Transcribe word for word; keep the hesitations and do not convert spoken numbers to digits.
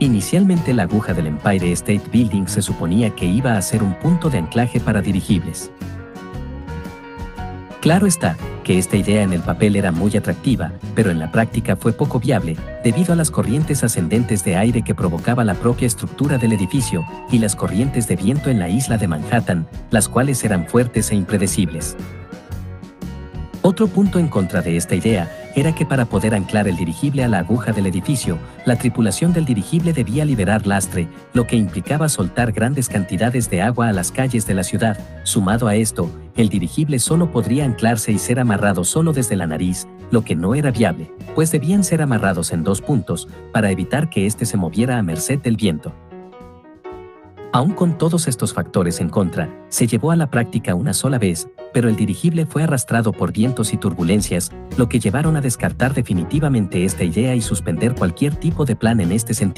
Inicialmente la aguja del Empire State Building se suponía que iba a ser un punto de anclaje para dirigibles. Claro está, que esta idea en el papel era muy atractiva, pero en la práctica fue poco viable, debido a las corrientes ascendentes de aire que provocaba la propia estructura del edificio, y las corrientes de viento en la isla de Manhattan, las cuales eran fuertes e impredecibles. Otro punto en contra de esta idea era que para poder anclar el dirigible a la aguja del edificio, la tripulación del dirigible debía liberar lastre, lo que implicaba soltar grandes cantidades de agua a las calles de la ciudad. Sumado a esto, el dirigible solo podría anclarse y ser amarrado solo desde la nariz, lo que no era viable, pues debían ser amarrados en dos puntos, para evitar que éste se moviera a merced del viento. Aún con todos estos factores en contra, se llevó a la práctica una sola vez, pero el dirigible fue arrastrado por vientos y turbulencias, lo que llevaron a descartar definitivamente esta idea y suspender cualquier tipo de plan en este sentido.